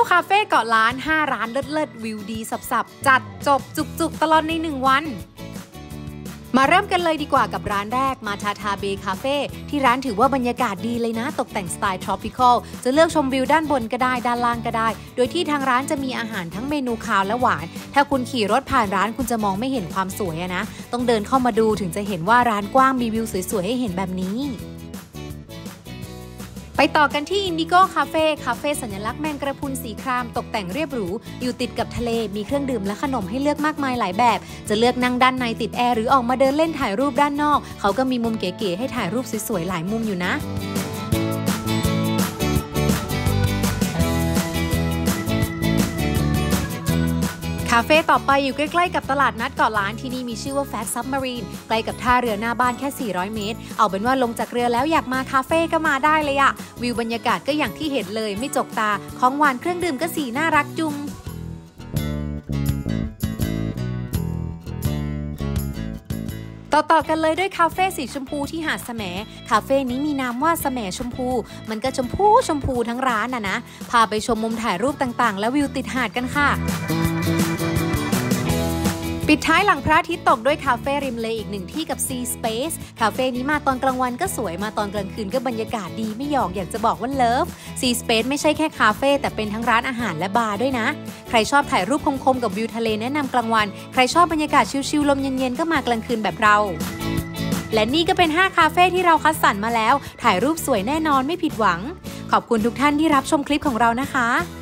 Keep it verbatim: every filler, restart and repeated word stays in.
คาเฟ่เกาะล้านห้าร้านเลิศๆวิวดีสับๆจัดจบจุกๆตลอดในหนึ่งวันมาเริ่มกันเลยดีกว่ากับร้านแรกมาทาทาเบคาเฟ่ที่ร้านถือว่าบรรยากาศดีเลยนะตกแต่งสไตล์ tropical จะเลือกชมวิวด้านบนก็ได้ด้านล่างก็ได้โดยที่ทางร้านจะมีอาหารทั้งเมนูคาวและหวานถ้าคุณขี่รถผ่านร้านคุณจะมองไม่เห็นความสวยอะนะต้องเดินเข้ามาดูถึงจะเห็นว่าร้านกว้างมีวิวสวยๆให้เห็นแบบนี้ไปต่อกันที่อินดิโก้คาเฟ่คาเฟ่สัญลักษณ์แมงกระพุนสีครามตกแต่งเรียบหรูอยู่ติดกับทะเลมีเครื่องดื่มและขนมให้เลือกมากมายหลายแบบจะเลือกนั่งด้านในติดแอร์หรือออกมาเดินเล่นถ่ายรูปด้านนอกเขาก็มีมุมเก๋ๆให้ถ่ายรูปสวยๆหลายมุมอยู่นะคาเฟ่ต่อไปอยู่ใกล้ๆกับตลาดนัดเกาะล้านที่นี่มีชื่อว่า Fat Submarine ใกล้กับท่าเรือหน้าบ้านแค่สี่ร้อยเมตรเอาเป็นว่าลงจากเรือแล้วอยากมาคาเฟ่ก็มาได้เลยอะวิวบรรยากาศก็อย่างที่เห็นเลยไม่จกตาของหวานเครื่องดื่มก็สีน่ารักจุงต่อๆกันเลยด้วยคาเฟ่สีชมพูที่หาดแสมคาเฟ่นี้มีนามว่าแสมชมพูมันก็ชมพูชมพูทั้งร้านน่ะนะพาไปชมมุมถ่ายรูปต่างๆและวิวติดหาดกันค่ะปิดท้ายหลังพระอาทิตย์ตกด้วยคาเฟ่ริมเลอีกหนึ่งที่กับ Sea Space คาเฟ่นี้มาตอนกลางวันก็สวยมาตอนกลางคืนก็บรรยากาศดีไม่หยอกอยากจะบอกว่าเลิฟ Sea Space ไม่ใช่แค่คาเฟ่แต่เป็นทั้งร้านอาหารและบาร์ด้วยนะใครชอบถ่ายรูปคมๆกับวิวทะเลแนะนำกลางวันใครชอบบรรยากาศชิลๆลมเย็นๆก็มากลางคืนแบบเราและนี่ก็เป็นห้าคาเฟ่ที่เราคัดสรรมาแล้วถ่ายรูปสวยแน่นอนไม่ผิดหวังขอบคุณทุกท่านที่รับชมคลิปของเรานะคะ